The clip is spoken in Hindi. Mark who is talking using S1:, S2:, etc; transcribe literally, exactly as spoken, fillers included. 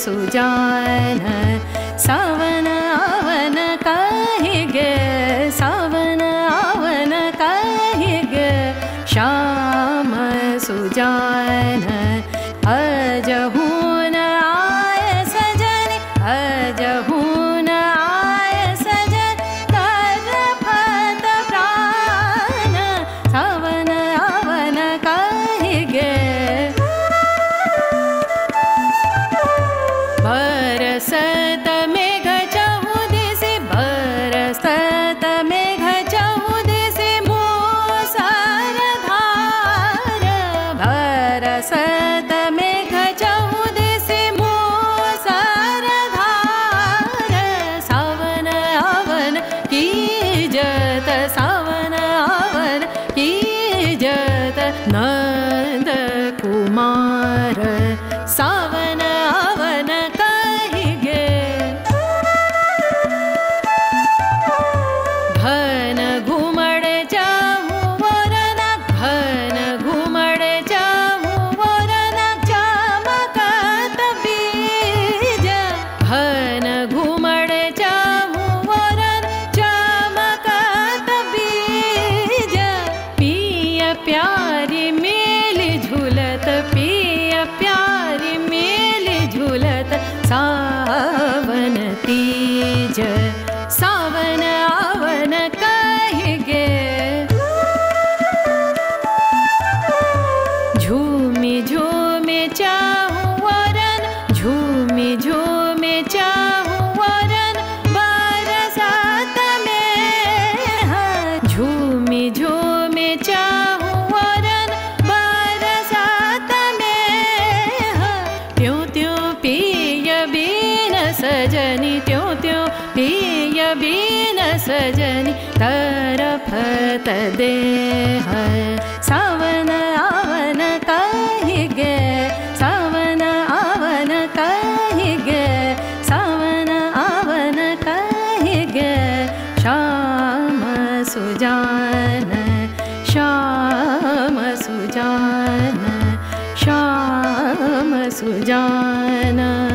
S1: सुजान सावन आवन कहि गे सावन आवन कहि गे श्याम सुजान अजहून आय सजन अजहून आय सजन तरफत प्राण सावन आवन कहि गे बरसत मेघ चहुदिसि बरसत मेघ चहुदिसि मूसलधार बरसत मेघ चहुदिसि मूसलधार सावन आवन कीजत सावन आवन कीजत नंद कुमार सावन आवन कहि गे घन घुमड़ जाहू वरन घन घुमड़ जाहू वरन चमकत बीज घन घुमड़ जाहू वरन चमकत बीज पिय प्यारी मेली झूलत पिय प्यारी मेली झूलत सावन तीज सावन आवन कहि गे झूमी झूमी चाहू वरन झूमी झूमी चाहू वरन बरसात में झूमी झूमी चाहू वरन बरसात में त्यों त्यों पिय बीन सजनी त्यों त्यों पिय बीन सजनी तरफत देह सावन आवन कहि गे सावन आवन कहि गे सावन आवन कहि गे श्याम सुजान श्याम सुजान श्याम सुजान।